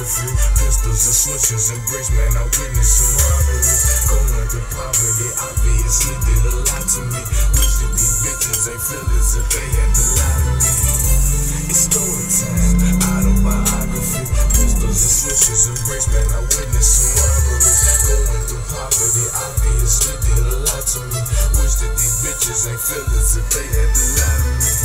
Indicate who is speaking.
Speaker 1: photography. Pistols and switches and bricks, man, I witnessed some robberies. Going through poverty, obviously did a lot to me. Wish that these bitches ain't feel as if they had to lie to me. It's story time, autobiography. Pistols and switches and bricks, man, I witnessed some robberies. Going through poverty, obviously did a lot to me. Wish that these bitches ain't feel as if they had to lie to me.